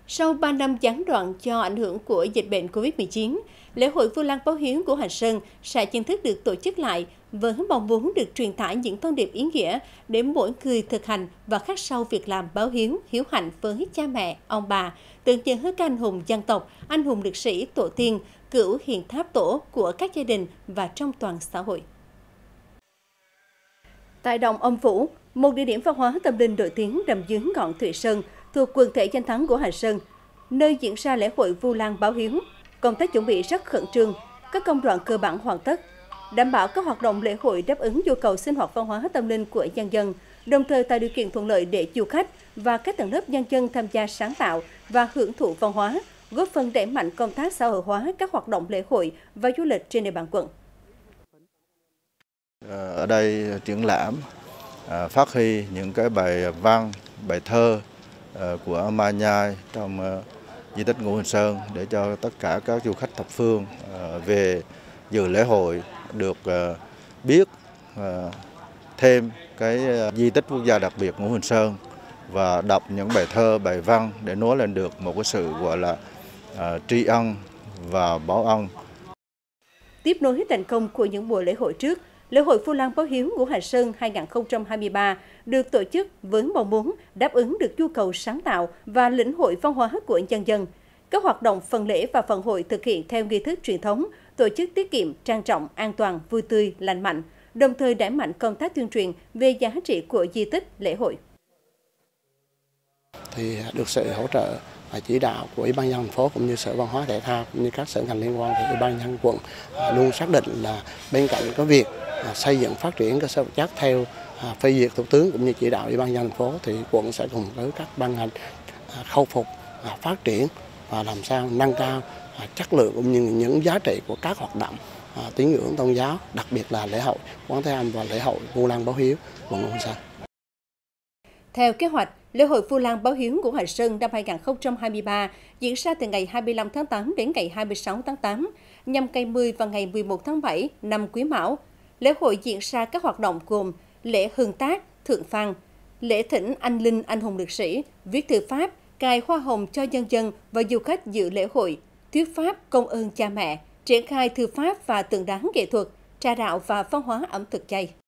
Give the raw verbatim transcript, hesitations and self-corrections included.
Sau ba năm gián đoạn do ảnh hưởng của dịch bệnh Covid mười chín, lễ hội Vu Lan báo hiếu của Hành Sơn sẽ chính thức được tổ chức lại với mong muốn được truyền tải những thông điệp ý nghĩa để mỗi người thực hành và khắc sâu việc làm báo hiếu, hiếu hạnh với cha mẹ, ông bà, tưởng nhớ các anh hùng dân tộc, anh hùng liệt sĩ, tổ tiên, cửu hiền tháp tổ của các gia đình và trong toàn xã hội. Tại Đồng Ông Vũ, một địa điểm văn hóa tâm linh nổi tiếng nằm dưới ngọn Thụy Sơn, thuộc quần thể danh thắng của Hành Sơn, nơi diễn ra lễ hội Vu Lan báo hiếu. Công tác chuẩn bị rất khẩn trương, các công đoạn cơ bản hoàn tất, đảm bảo các hoạt động lễ hội đáp ứng nhu cầu sinh hoạt văn hóa tâm linh của nhân dân, đồng thời tạo điều kiện thuận lợi để du khách và các tầng lớp nhân dân tham gia sáng tạo và hưởng thụ văn hóa, góp phần đẩy mạnh công tác xã hội hóa các hoạt động lễ hội và du lịch trên địa bàn quận. Ở đây triển lãm phát huy những cái bài văn, bài thơ của Ma Nhai trong di tích Ngũ Hành Sơn để cho tất cả các du khách thập phương về dự lễ hội được biết thêm cái di tích quốc gia đặc biệt Ngũ Hành Sơn và đọc những bài thơ, bài văn để nói lên được một cái sự gọi là tri ân và báo ân. Tiếp nối thành công của những buổi lễ hội trước, lễ hội Vu Lan báo hiếu của Hành Sơn hai nghìn không trăm hai mươi ba được tổ chức với mong muốn đáp ứng được nhu cầu sáng tạo và lĩnh hội văn hóa của nhân dân. Các hoạt động phần lễ và phần hội thực hiện theo nghi thức truyền thống, tổ chức tiết kiệm, trang trọng, an toàn, vui tươi, lành mạnh, đồng thời đẩy mạnh công tác tuyên truyền về giá trị của di tích lễ hội. Thì được sự hỗ trợ và chỉ đạo của Ủy ban nhân dân thành phố cũng như Sở Văn hóa Thể thao cũng như các sở ngành liên quan, thì Ủy ban nhân dân quận luôn xác định là bên cạnh cái việc xây dựng phát triển cơ sở vật chất theo phê duyệt Thủ tướng cũng như chỉ đạo Ủy ban nhân dân thành phố, thì quận sẽ cùng với các ban ngành khôi phục, phát triển và làm sao nâng cao chất lượng cũng như những giá trị của các hoạt động tín ngưỡng tôn giáo, đặc biệt là lễ hội Quán Thế Âm và lễ hội Vu Lan báo hiếu quận Ngũ Hành Sơn. Theo kế hoạch, lễ hội Vu Lan báo hiếu của Hành Sơn năm hai nghìn không trăm hai mươi ba diễn ra từ ngày hai mươi lăm tháng tám đến ngày hai mươi sáu tháng tám, nhằm ngày mười và ngày mười một tháng bảy năm Quý Mão. Lễ hội diễn ra các hoạt động gồm lễ hương tác, thượng phan, lễ thỉnh anh linh anh hùng liệt sĩ, viết thư pháp, cài hoa hồng cho nhân dân và du khách dự lễ hội, thuyết pháp công ơn cha mẹ, triển khai thư pháp và tượng đàn nghệ thuật, trà đạo và văn hóa ẩm thực chay.